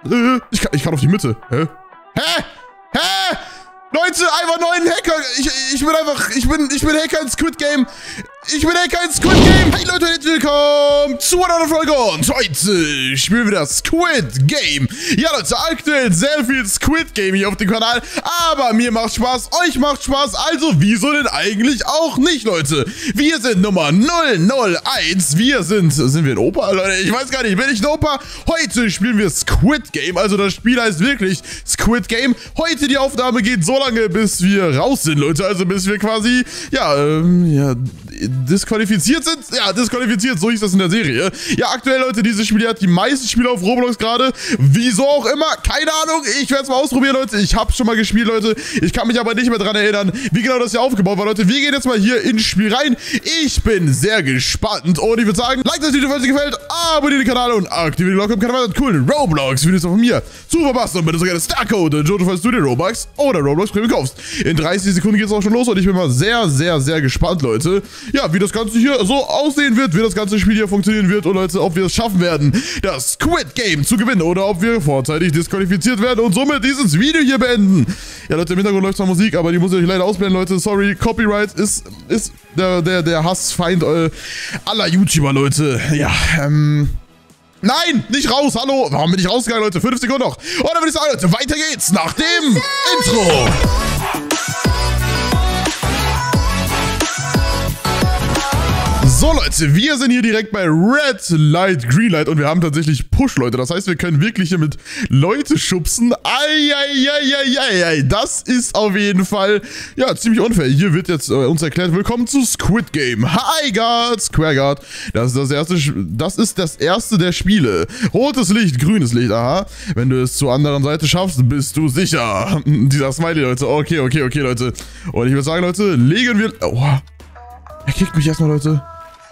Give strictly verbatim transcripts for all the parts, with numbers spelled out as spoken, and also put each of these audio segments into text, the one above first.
Äh, ich, kann, ich kann auf die Mitte. Hä? Hä? Hä? Leute, einfach neuen Hacker. Ich, ich bin einfach, ich bin, ich bin Hacker in Squid Game. Ich bin Hacker in Squid Game. Hey Leute, herzlich willkommen zu einer neuen Folge. Und heute spielen wir das Squid Game. Ja Leute, aktuell sehr viel Squid Game hier auf dem Kanal. Aber mir macht Spaß, euch macht Spaß. Also wieso denn eigentlich auch nicht, Leute? Wir sind Nummer null null eins. Wir sind, sind wir ein Opa, Leute? Ich weiß gar nicht, bin ich ein Opa? Heute spielen wir Squid Game. Also das Spiel heißt wirklich Squid Game. Heute die Aufnahme geht so lange, bis wir raus sind, Leute. Also bis wir quasi, ja, ähm, ja, disqualifiziert sind. Ja, disqualifiziert, so hieß das in der Serie. Ja, aktuell, Leute, dieses Spiel hat die meisten Spiele auf Roblox gerade. Wieso auch immer, keine Ahnung. Ich werde es mal ausprobieren, Leute. Ich habe schon mal gespielt, Leute. Ich kann mich aber nicht mehr daran erinnern, wie genau das hier aufgebaut war, Leute. Wir gehen jetzt mal hier ins Spiel rein. Ich bin sehr gespannt. Und ich würde sagen, like das Video, falls es dir gefällt, abonniert den Kanal und aktiviert die Glocke, um keine weiteren coolen Roblox-Videos von mir zu verpassen. Und bitte so gerne Starcode, Jojo, falls du dir Robux oder Roblox Premium kaufst. In dreißig Sekunden geht es auch schon los und ich bin mal sehr, sehr, sehr gespannt, Leute. Ja, wie das Ganze hier so aussehen wird, wie das ganze Spiel hier funktionieren wird und Leute, ob wir es schaffen werden, das Squid Game zu gewinnen oder ob wir vorzeitig disqualifiziert werden und somit dieses Video hier beenden. Ja, Leute, im Hintergrund läuft zwar Musik, aber die muss ich leider ausblenden, Leute. Sorry, Copyright ist, ist der, der, der Hassfeind äh, aller YouTuber, Leute. Ja, ähm... Nein, nicht raus, hallo. Warum bin ich rausgegangen, Leute? Fünf Sekunden noch. Und dann würde ich sagen, Leute, weiter geht's nach dem Intro. So, Leute, wir sind hier direkt bei Red Light, Green Light und wir haben tatsächlich Push, Leute. Das heißt, wir können wirklich hier mit Leute schubsen. Eieieiei, das ist auf jeden Fall, ja, ziemlich unfair. Hier wird jetzt äh, uns erklärt, willkommen zu Squid Game. Hi, Guard, Square Guard. Das ist das erste, das ist das erste der Spiele. Rotes Licht, grünes Licht, aha. Wenn du es zur anderen Seite schaffst, bist du sicher. Dieser Smiley, Leute. Okay, okay, okay, Leute. Und ich würde sagen, Leute, legen wir... Oh, er kickt mich erstmal, Leute.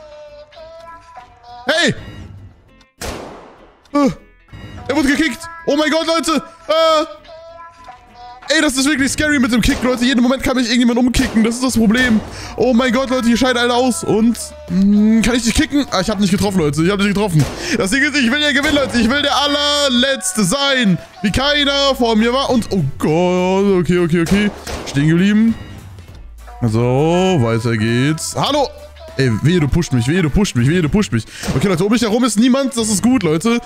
Hey! Uh, er wurde gekickt! Oh mein Gott, Leute! Uh, ey, das ist wirklich scary mit dem Kick, Leute. Jeden Moment kann mich irgendjemand umkicken. Das ist das Problem. Oh mein Gott, Leute, hier scheiden alle aus. Und, mh, kann ich dich kicken? Ah, ich habe nicht getroffen, Leute. Ich habe nicht getroffen. Das Ding ist, ich will ja gewinnen, Leute. Ich will der allerletzte sein. Wie keiner vor mir war. Und, oh Gott, okay, okay, okay. Stehen geblieben. So, weiter geht's. Hallo! Ey, wehe, du pusht mich, wehe, du pusht mich, wehe, du pusht mich. Okay, Leute, um mich herum ist niemand, das ist gut, Leute.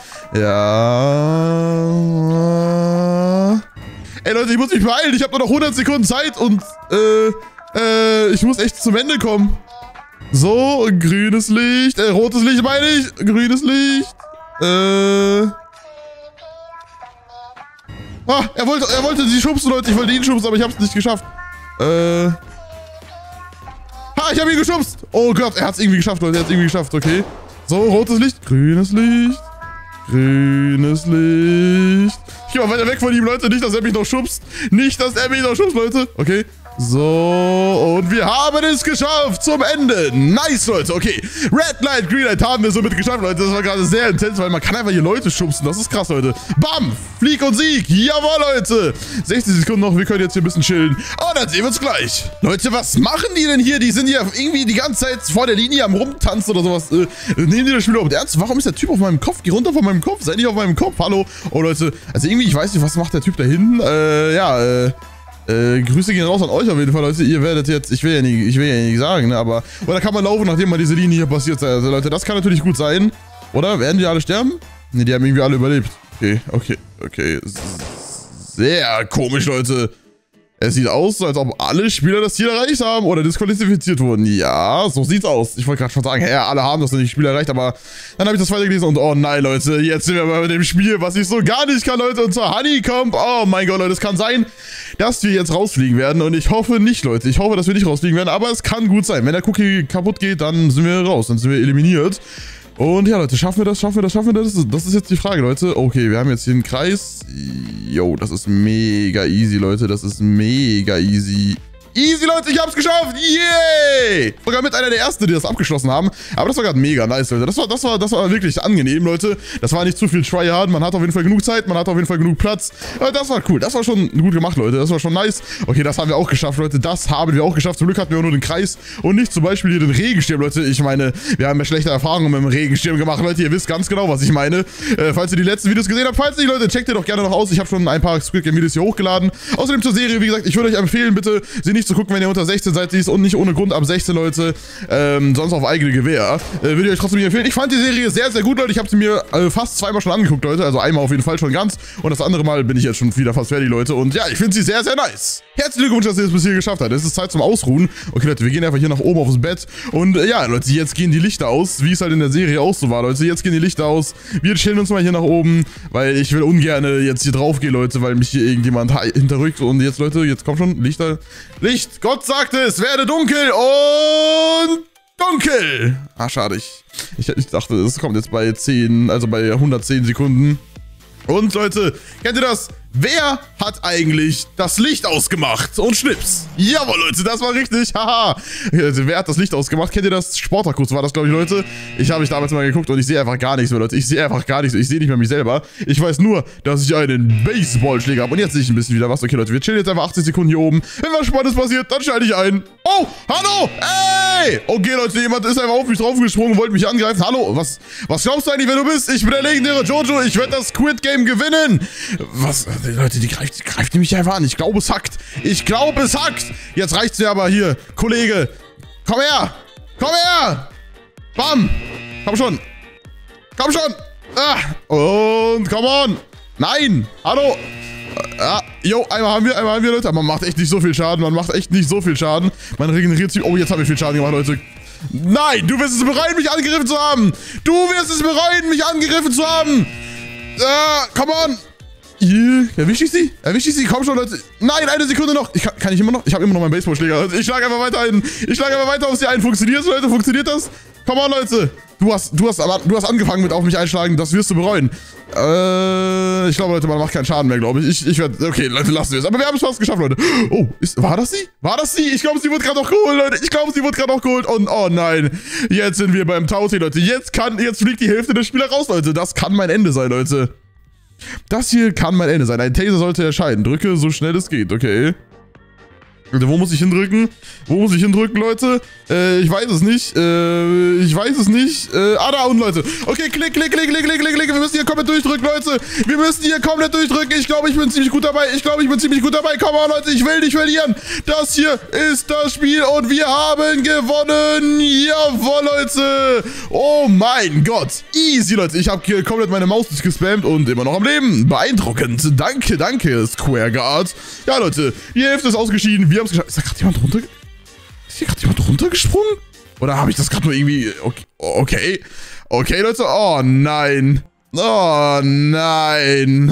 Ja. Ey, Leute, ich muss mich beeilen, ich habe nur noch hundert Sekunden Zeit und, äh, äh, ich muss echt zum Ende kommen. So, grünes Licht, äh, rotes Licht meine ich, grünes Licht, äh. Ah, er wollte, er wollte sie schubsen, Leute, ich wollte ihn schubsen, aber ich hab's nicht geschafft. Äh. Ah, ich habe ihn geschubst. Oh Gott, er hat es irgendwie geschafft, Leute. Er hat es irgendwie geschafft, okay. So, rotes Licht, grünes Licht, grünes Licht. Ich geh mal weiter weg von ihm, Leute. Nicht, dass er mich noch schubst. Nicht, dass er mich noch schubst, Leute. Okay. So, und wir haben es geschafft zum Ende. Nice, Leute. Okay, Red Light, Green Light haben wir somit geschafft, Leute. Das war gerade sehr intens, weil man kann einfach hier Leute schubsen. Das ist krass, Leute. Bam, Flieg und Sieg. Jawohl, Leute. sechzig Sekunden noch. Wir können jetzt hier ein bisschen chillen. Und dann sehen wir uns gleich. Leute, was machen die denn hier? Die sind ja irgendwie die ganze Zeit vor der Linie am Rumtanzen oder sowas. Äh, nehmen die das Spiel überhaupt ernst? Warum ist der Typ auf meinem Kopf? Geh runter von meinem Kopf. Sei nicht auf meinem Kopf. Hallo. Oh, Leute. Also irgendwie, ich weiß nicht, was macht der Typ da hinten? Äh, ja, äh... Äh, Grüße gehen raus an euch auf jeden Fall, Leute. Ihr werdet jetzt, ich will ja nicht, ich will ja nicht sagen, ne, aber, oder kann man laufen, nachdem mal diese Linie hier passiert ist. Also, Leute, das kann natürlich gut sein. Oder? Werden die alle sterben? Ne, die haben irgendwie alle überlebt. Okay, okay, okay. Sehr komisch, Leute. Es sieht aus, als ob alle Spieler das Ziel erreicht haben oder disqualifiziert wurden. Ja, so sieht's aus. Ich wollte gerade schon sagen, ja, alle haben das nicht Spiel erreicht, aber dann habe ich das weitergelesen und oh nein, Leute, jetzt sind wir mal mit dem Spiel, was ich so gar nicht kann, Leute, und zwar Honeycomb. Oh mein Gott, Leute, es kann sein, dass wir jetzt rausfliegen werden und ich hoffe nicht, Leute. Ich hoffe, dass wir nicht rausfliegen werden, aber es kann gut sein. Wenn der Cookie kaputt geht, dann sind wir raus, dann sind wir eliminiert. Und ja, Leute, schaffen wir das, schaffen wir das, schaffen wir das? Das ist jetzt die Frage, Leute. Okay, wir haben jetzt hier einen Kreis. Jo, das ist mega easy, Leute. Das ist mega easy. Easy, Leute, ich hab's geschafft. Yay! Sogar mit einer der ersten, die das abgeschlossen haben. Aber das war gerade mega nice, Leute. Das war, das war, das war wirklich angenehm, Leute. Das war nicht zu viel Tryhard. Man hat auf jeden Fall genug Zeit, man hat auf jeden Fall genug Platz. Das war cool. Das war schon gut gemacht, Leute. Das war schon nice. Okay, das haben wir auch geschafft, Leute. Das haben wir auch geschafft. Zum Glück hatten wir auch nur den Kreis und nicht zum Beispiel hier den Regenschirm, Leute. Ich meine, wir haben ja schlechte Erfahrungen mit dem Regenschirm gemacht, Leute. Ihr wisst ganz genau, was ich meine. Äh, falls ihr die letzten Videos gesehen habt, falls nicht, Leute, checkt ihr doch gerne noch aus. Ich habe schon ein paar Squid Game Videos hier hochgeladen. Außerdem zur Serie, wie gesagt, ich würde euch empfehlen, bitte sie nicht zu gucken, wenn ihr unter sechzehn seid. Sie ist und nicht ohne Grund ab sechzehn, Leute. Ähm, sonst auf eigene Gewehr. Äh, würde ich euch trotzdem nicht empfehlen. Ich fand die Serie sehr, sehr gut, Leute. Ich habe sie mir äh, fast zweimal schon angeguckt, Leute. Also einmal auf jeden Fall schon ganz. Und das andere Mal bin ich jetzt schon wieder fast fertig, Leute. Und ja, ich finde sie sehr, sehr nice. Herzlichen Glückwunsch, dass ihr es bis hier geschafft habt. Es ist Zeit zum Ausruhen. Okay, Leute, wir gehen einfach hier nach oben aufs Bett. Und äh, ja, Leute, jetzt gehen die Lichter aus, wie es halt in der Serie auch so war, Leute. Jetzt gehen die Lichter aus. Wir chillen uns mal hier nach oben, weil ich will ungern jetzt hier drauf gehen, Leute, weil mich hier irgendjemand hinterrückt. Und jetzt, Leute, jetzt kommt schon Lichter. Licht! Gott sagte, es werde dunkel und dunkel! Ah, schade. Ich, ich, ich dachte, es kommt jetzt bei zehn, also bei hundertzehn Sekunden. Und Leute, kennt ihr das? Wer hat eigentlich das Licht ausgemacht? Und Schnips. Jawohl, Leute, das war richtig. Haha. Wer hat das Licht ausgemacht? Kennt ihr das? Sportakus war das, glaube ich, Leute. Ich habe mich damals mal geguckt und ich sehe einfach gar nichts mehr, Leute. Ich sehe einfach gar nichts. Ich sehe nicht mehr mich selber. Ich weiß nur, dass ich einen Baseballschläger habe. Und jetzt sehe ich ein bisschen wieder was. Okay, Leute, wir chillen jetzt einfach achtzig Sekunden hier oben. Wenn was Spannendes passiert, dann schalte ich ein. Oh, hallo. Ey. Okay, Leute, jemand ist einfach auf mich draufgesprungen und wollte mich angreifen. Hallo, was, was glaubst du eigentlich, wer du bist? Ich bin der legendäre Jojo. Ich werde das Squid Game gewinnen. Was? Leute, die greift, die greift mich einfach an. Ich glaube, es hackt. Ich glaube, es hackt. Jetzt reicht's mir aber hier. Kollege, komm her. Komm her. Bam. Komm schon. Komm schon. Ah. Und come on. Nein. Hallo. Ah, jo, einmal haben wir, einmal haben wir, Leute. Man macht echt nicht so viel Schaden. Man macht echt nicht so viel Schaden. Man regeneriert sich. Oh, jetzt haben wir viel Schaden gemacht, Leute. Nein, du wirst es bereuen, mich angegriffen zu haben. Du wirst es bereuen, mich angegriffen zu haben. Ah, come on. Yeah. Erwische ich sie? Erwische ich sie? Komm schon, Leute. Nein, eine Sekunde noch. Ich kann, kann ich immer noch? Ich habe immer noch meinen Baseballschläger. Ich schlage einfach weiter ein. Ich schlage einfach weiter auf sie ein. Funktioniert das, Leute? Funktioniert das? Komm on, Leute. Du hast, du hast, du hast angefangen mit auf mich einschlagen. Das wirst du bereuen. Äh, ich glaube, Leute, man macht keinen Schaden mehr, glaube ich. Ich, ich werde, okay, Leute, lassen wir es. Aber wir haben es fast geschafft, Leute. Oh, ist, war das sie? War das sie? Ich glaube, sie wurde gerade noch geholt, Leute. Ich glaube, sie wurde gerade noch geholt. Und, oh nein. Jetzt sind wir beim Tausi, Leute. Jetzt kann, jetzt fliegt die Hälfte des Spielers raus, Leute. Das kann mein Ende sein, Leute. Das hier kann mein Ende sein. Ein Taser sollte erscheinen. Drücke so schnell es geht, okay. Wo muss ich hindrücken? Wo muss ich hindrücken, Leute? Äh, ich weiß es nicht. Äh, ich weiß es nicht. Äh, ah, da unten, Leute. Okay, klick, klick, klick, klick, klick, klick, klick. Wir müssen hier komplett durchdrücken, Leute. Wir müssen hier komplett durchdrücken. Ich glaube, ich bin ziemlich gut dabei. Ich glaube, ich bin ziemlich gut dabei. Komm mal, Leute. Ich will nicht verlieren. Das hier ist das Spiel und wir haben gewonnen. Jawohl, Leute. Oh mein Gott. Easy, Leute. Ich habe hier komplett meine Maus gespammt und immer noch am Leben. Beeindruckend. Danke, danke, Square Guard. Ja, Leute. Die Hälfte ist ausgeschieden. Wir haben es geschafft. Ist da gerade jemand runter? Ist hier gerade jemand runtergesprungen? Oder habe ich das gerade nur irgendwie... Okay, okay. Okay, Leute. Oh, nein. Oh, nein.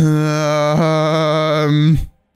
Ähm...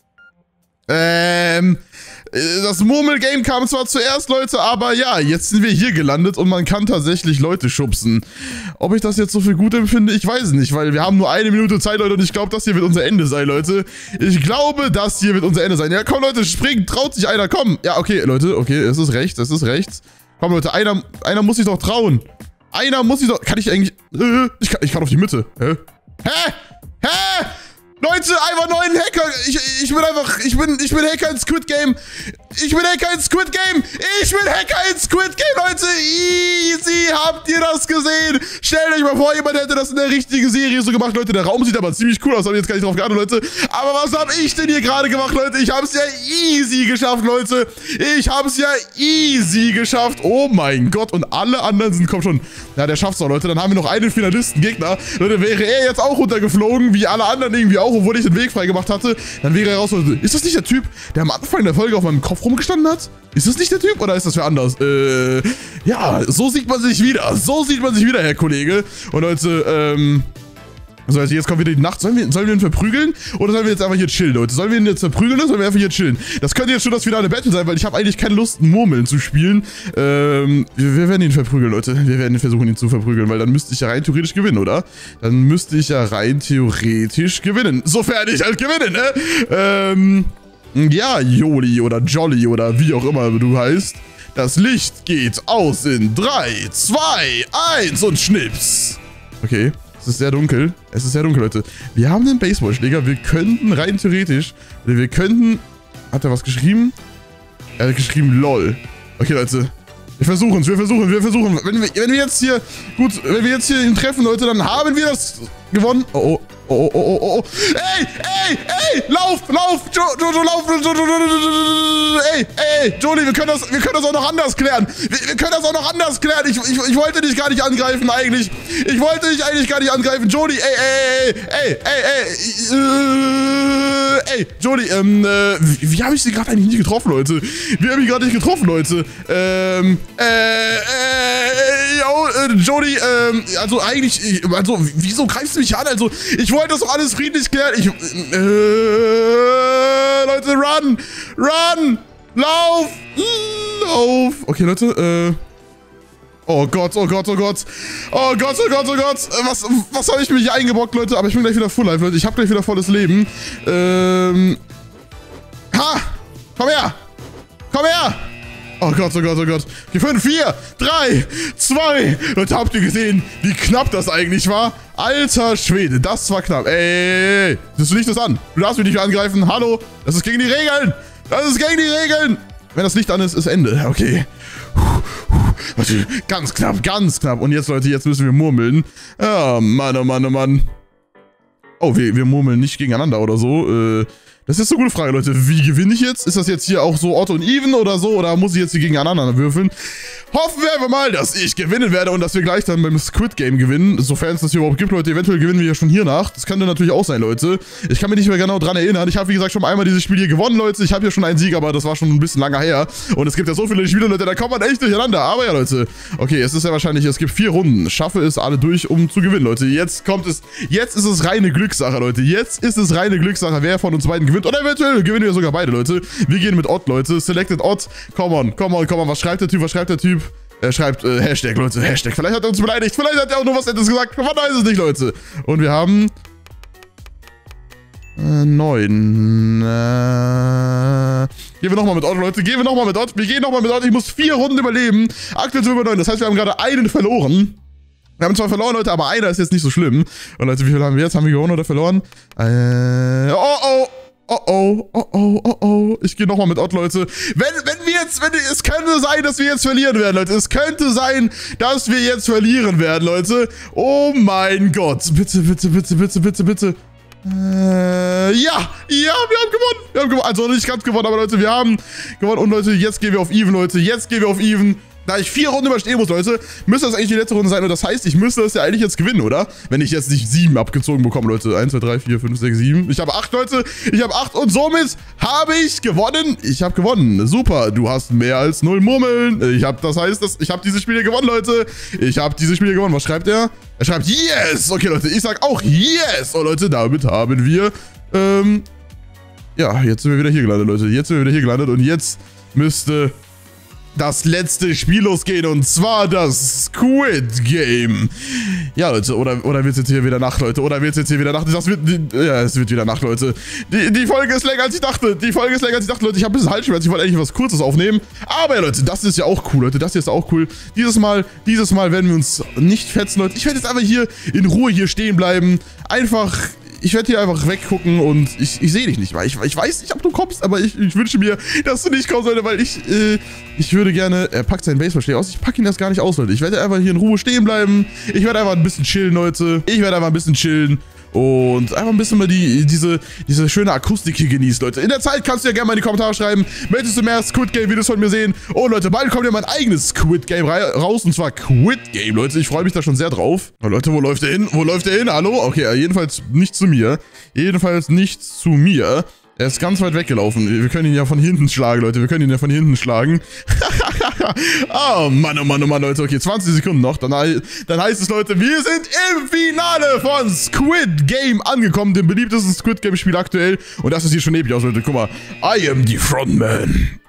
Ähm... Das Murmel-Game kam zwar zuerst, Leute, aber ja, jetzt sind wir hier gelandet und man kann tatsächlich Leute schubsen. Ob ich das jetzt so für gut empfinde, ich weiß es nicht, weil wir haben nur eine Minute Zeit, Leute, und ich glaube, das hier wird unser Ende sein, Leute. Ich glaube, das hier wird unser Ende sein. Ja, komm, Leute, springt, traut sich einer, komm. Ja, okay, Leute, okay, es ist rechts, es ist rechts. Komm, Leute, einer, einer muss sich doch trauen. Einer muss sich doch... Kann ich eigentlich... Äh, ich, kann, ich kann auf die Mitte. Hä? Hä? Hä? Leute, einfach nur ein Hacker. Ich, ich bin einfach, ich bin, ich bin Hacker in Squid Game. Ich bin Hacker in Squid Game. Ich bin Hacker in Squid Game, Leute. Easy, habt ihr das gesehen? Stellt euch mal vor, jemand hätte das in der richtigen Serie so gemacht, Leute. Der Raum sieht aber ziemlich cool aus, habe ich jetzt gar nicht drauf geachtet, Leute. Aber was habe ich denn hier gerade gemacht, Leute? Ich habe es ja easy geschafft, Leute. Ich habe es ja easy geschafft. Oh mein Gott. Und alle anderen sind, komm schon. Ja, der schafft's doch, Leute. Dann haben wir noch einen Finalisten-Gegner. Leute, wäre er jetzt auch runtergeflogen, wie alle anderen irgendwie auch, obwohl ich den Weg frei gemacht hatte, dann wäre er raus. Ist das nicht der Typ, der am Anfang der Folge auf meinem Kopf rumgestanden hat? Ist das nicht der Typ oder ist das wer anders? Äh, ja, so sieht man sich wieder. So sieht man sich wieder, Herr Kollege. Und Leute, ähm... So, also jetzt kommt wieder die Nacht. Sollen wir, sollen wir ihn verprügeln? Oder sollen wir jetzt einfach hier chillen, Leute? Sollen wir ihn jetzt verprügeln oder sollen wir einfach hier chillen? Das könnte jetzt schon das finale Battle sein, weil ich habe eigentlich keine Lust, Murmeln zu spielen. Ähm, wir, wir werden ihn verprügeln, Leute. Wir werden versuchen, ihn zu verprügeln, weil dann müsste ich ja rein theoretisch gewinnen, oder? Dann müsste ich ja rein theoretisch gewinnen. Sofern ich halt gewinne, ne? Ähm... Ja, Joli oder Jolly oder wie auch immer du heißt. Das Licht geht aus in drei, zwei, eins und Schnips. Okay, es ist sehr dunkel. Es ist sehr dunkel, Leute. Wir haben einen Baseballschläger. Wir könnten rein theoretisch, wir könnten... Hat er was geschrieben? Er hat geschrieben LOL. Okay, Leute. Wir versuchen es, wir versuchen, wir versuchen. Wenn wir, wenn wir jetzt hier... Gut, wenn wir jetzt hier ihn treffen, Leute, dann haben wir das gewonnen. Oh, oh, oh, oh, oh, oh. Ey, ey, ey, lauf, lauf, Jojo, lauf. Ey, ey, Joli, wir können das, wir können das auch noch anders klären. Wir, wir können das auch noch anders klären. Ich, ich, ich wollte dich gar nicht angreifen, eigentlich. Ich wollte dich eigentlich gar nicht angreifen. Joli, ey, ey, ey, ey, ey, ey, ey, Joli, ähm, äh, wie, wie habe ich sie gerade eigentlich nicht getroffen, Leute? Wie habe ich gerade nicht getroffen, Leute? Ähm, äh, äh, yo, äh, Joli, ähm, also eigentlich, also, wieso greifst du mich an? Also, ich wollte das doch alles friedlich klären. Ich, äh, Leute, run, run, lauf, lauf. Okay, Leute, äh, oh Gott, oh Gott, oh Gott, oh Gott, oh Gott, oh Gott, was, was habe ich mir hier eingebrockt, Leute? Aber ich bin gleich wieder full life, Leute, ich habe gleich wieder volles Leben. Ähm, ha, komm her, komm her. Oh Gott, oh Gott, oh Gott. Okay, fünf, vier, drei, zwei. Leute, habt ihr gesehen, wie knapp das eigentlich war? Alter Schwede, das war knapp. Ey, das Licht ist an. Du darfst mich nicht mehr angreifen. Hallo, das ist gegen die Regeln. Das ist gegen die Regeln. Wenn das Licht an ist, ist Ende. Okay. Warte, ganz knapp, ganz knapp. Und jetzt, Leute, jetzt müssen wir murmeln. Oh Mann, oh Mann, oh Mann. Oh, wir, wir murmeln nicht gegeneinander oder so. Äh... Das ist eine gute Frage, Leute. Wie gewinne ich jetzt? Ist das jetzt hier auch so Odd und Even oder so? Oder muss ich jetzt hier gegeneinander würfeln? Hoffen wir einfach mal, dass ich gewinnen werde und dass wir gleich dann beim Squid Game gewinnen. Sofern es das hier überhaupt gibt, Leute. Eventuell gewinnen wir ja schon hier nach. Das könnte natürlich auch sein, Leute. Ich kann mich nicht mehr genau dran erinnern. Ich habe, wie gesagt, schon einmal dieses Spiel hier gewonnen, Leute. Ich habe hier schon einen Sieg, aber das war schon ein bisschen länger her. Und es gibt ja so viele Spiele, Leute, da kommt man echt durcheinander. Aber ja, Leute. Okay, es ist ja wahrscheinlich, es gibt vier Runden. Schaffe es alle durch, um zu gewinnen, Leute. Jetzt kommt es, jetzt ist es reine Glückssache, Leute. Jetzt ist es reine Glückssache, wer von uns beiden gewinnt. Oder eventuell gewinnen wir sogar beide, Leute. Wir gehen mit Odd, Leute. Selected Odd. Come on, come on, come on. Was schreibt der Typ? Was schreibt der Typ? Er schreibt äh, Hashtag, Leute. Hashtag. Vielleicht hat er uns beleidigt. Vielleicht hat er auch nur was Nettes gesagt. Man weiß es nicht, Leute. Und wir haben... Äh, neun. Äh... Gehen wir nochmal mit Odd, Leute. Gehen wir nochmal mit Odd. Wir gehen nochmal mit Odd. Ich muss vier Runden überleben. Aktuell sind wir bei neun. Das heißt, wir haben gerade einen verloren. Wir haben zwar verloren, Leute, aber einer ist jetzt nicht so schlimm. Und Leute, wie viel haben wir jetzt? Haben wir gewonnen oder verloren? Äh... Oh, oh. Oh oh, oh oh, oh oh. Ich gehe nochmal mit Odd, Leute. Wenn, wenn wir jetzt, wenn, es könnte sein, dass wir jetzt verlieren werden, Leute. Es könnte sein, dass wir jetzt verlieren werden, Leute. Oh mein Gott. Bitte, bitte, bitte, bitte, bitte, bitte. Äh, ja, ja, wir haben gewonnen. Wir haben gewonnen. Also nicht ganz gewonnen, aber Leute, wir haben gewonnen. Und Leute, jetzt gehen wir auf Even, Leute. Jetzt gehen wir auf Even. Da ich vier Runden überstehen muss, Leute, müsste das eigentlich die letzte Runde sein. Und das heißt, ich müsste das ja eigentlich jetzt gewinnen, oder? Wenn ich jetzt nicht sieben abgezogen bekomme, Leute. eins, zwei, drei, vier, fünf, sechs, sieben. Ich habe acht, Leute. Ich habe acht und somit habe ich gewonnen. Ich habe gewonnen. Super. Du hast mehr als null Murmeln. Ich habe, das heißt, dass ich habe dieses Spiel hier gewonnen, Leute. Ich habe dieses Spiel hier gewonnen. Was schreibt er? Er schreibt Yes. Okay, Leute. Ich sag auch Yes. Oh, Leute, damit haben wir, ähm, ja, jetzt sind wir wieder hier gelandet, Leute. Jetzt sind wir wieder hier gelandet und jetzt müsste das letzte Spiel losgehen, und zwar das Squid Game. Ja, Leute, oder, oder wird es jetzt hier wieder Nacht, Leute? Oder wird es jetzt hier wieder Nacht? Das wird, ja, es wird wieder Nacht, Leute. Die, die Folge ist länger, als ich dachte. Die Folge ist länger, als ich dachte, Leute. Ich habe ein bisschen Halsschmerzen. Ich wollte eigentlich was Kurzes aufnehmen. Aber, ja, Leute, das ist ja auch cool, Leute. Das hier ist auch cool. Dieses Mal, dieses Mal werden wir uns nicht fetzen, Leute. Ich werde jetzt einfach hier in Ruhe hier stehen bleiben. Einfach... Ich werde hier einfach weggucken und ich, ich sehe dich nicht mal. Ich, ich weiß nicht, ob du kommst, aber ich, ich wünsche mir, dass du nicht kommst, Leute, weil ich, äh, ich würde gerne, er packt seinen Baseballschläger aus, ich packe ihn das gar nicht aus, Leute. Ich werde einfach hier in Ruhe stehen bleiben. Ich werde einfach ein bisschen chillen, Leute. Ich werde einfach ein bisschen chillen. Und einfach ein bisschen mal die, diese, diese schöne Akustik hier genießen, Leute. In der Zeit kannst du ja gerne mal in die Kommentare schreiben, möchtest du mehr Squid Game Videos von mir sehen? Und Leute, bald kommt ja mein eigenes Squid Game raus, und zwar Squid Game, Leute. Ich freue mich da schon sehr drauf. Oh, Leute, wo läuft der hin? Wo läuft der hin? Hallo? Okay, jedenfalls nicht zu mir. Jedenfalls nicht zu mir. Er ist ganz weit weggelaufen. Wir können ihn ja von hinten schlagen, Leute. Wir können ihn ja von hinten schlagen. Oh Mann, oh Mann, oh Mann, Leute. Okay, zwanzig Sekunden noch. Dann, dann heißt es, Leute, wir sind im Finale von Squid Game angekommen. Dem beliebtesten Squid Game Spiel aktuell. Und das ist hier schon episch aus, Leute. Guck mal. I am the Frontman.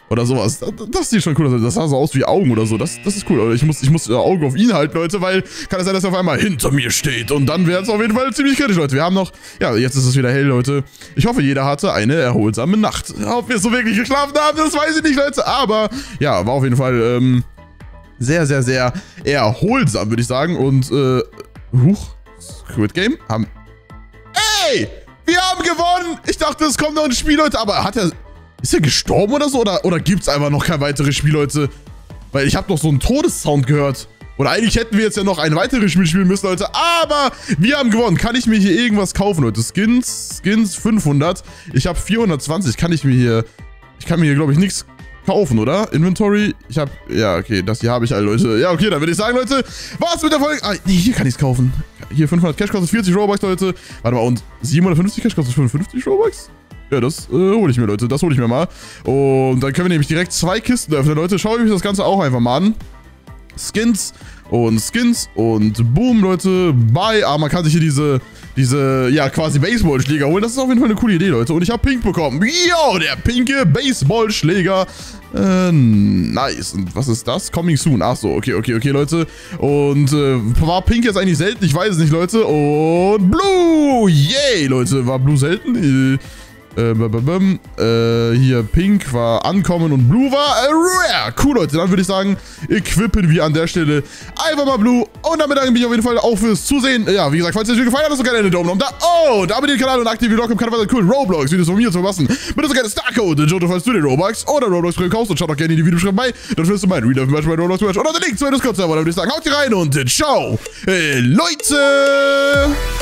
Oder sowas. Das, das sieht schon cool aus. Das sah so aus wie Augen oder so. Das, das ist cool. Oder ich muss, ich muss äh, Augen auf ihn halten, Leute, weil kann es sein, dass er auf einmal hinter mir steht. Und dann wäre es auf jeden Fall ziemlich kritisch, Leute. Wir haben noch, ja, jetzt ist es wieder hell, Leute. Ich hoffe, jeder hatte eine erholsame Nacht. Ob wir so wirklich geschlafen haben, das weiß ich nicht, Leute. Aber, ja, war auf jeden Fall, ähm, sehr, sehr, sehr erholsam, würde ich sagen. Und, äh, huch, Squid Game haben, ey, wir haben gewonnen. Ich dachte, es kommt noch ein Spiel, Leute, aber hat er... Ist er gestorben oder so? Oder, oder gibt es einfach noch kein weiteres Spiel, Leute? Weil ich habe noch so einen Todessound gehört. Oder eigentlich hätten wir jetzt ja noch ein weiteres Spiel spielen müssen, Leute. Aber wir haben gewonnen. Kann ich mir hier irgendwas kaufen, Leute? Skins, Skins fünfhundert. Ich habe vierhundertzwanzig. Kann ich mir hier... Ich kann mir hier, glaube ich, nichts kaufen, oder? Inventory. Ich habe... Ja, okay. Das hier habe ich alle, Leute. Ja, okay. Dann würde ich sagen, Leute, was mit der Folge... Ah, nee, hier kann ich es kaufen. Hier fünfhundert Cash kostet vierzig Robux, Leute. Warte mal, und siebenhundertfünfzig Cash kostet fünfundfünfzig Robux? Ja, das äh, hole ich mir, Leute. Das hole ich mir mal. Und dann können wir nämlich direkt zwei Kisten öffnen, Leute. Schaue ich mir das Ganze auch einfach mal an. Skins und Skins und boom, Leute. Bye. Ah, man kann sich hier diese, diese, ja, quasi Baseballschläger holen. Das ist auf jeden Fall eine coole Idee, Leute. Und ich habe Pink bekommen. Jo, der pinke Baseballschläger. Äh, nice. Und was ist das? Coming soon. Ach so, okay, okay, okay, Leute. Und äh, war Pink jetzt eigentlich selten? Ich weiß es nicht, Leute. Und Blue. Yay, Leute. War Blue selten? Äh, Äh, äh, hier Pink war Ankommen und Blue war äh, Rare. Cool, Leute. Dann würde ich sagen, equippen wir an der Stelle einfach mal Blue. Und damit danke ich mich auf jeden Fall auch fürs Zusehen. Ja, wie gesagt, falls es euch gefallen hat, lasst doch gerne einen Daumen nach oben da. Oh, da abonniert den Kanal und aktiviert die Glocke, um keine weiteren coolen Roblox-Videos von mir zu verpassen. Bitte so gerne Starcode, Jojo, falls du den Robux oder Roblox-Brillen kaufst, und schaut doch gerne in die Videobeschreibung bei. Dann findest du meinen Real Life Match bei Roblox Match oder den Link zu meinem Discord-Server. Dann würde ich sagen, haut hier rein und ciao, äh, Leute!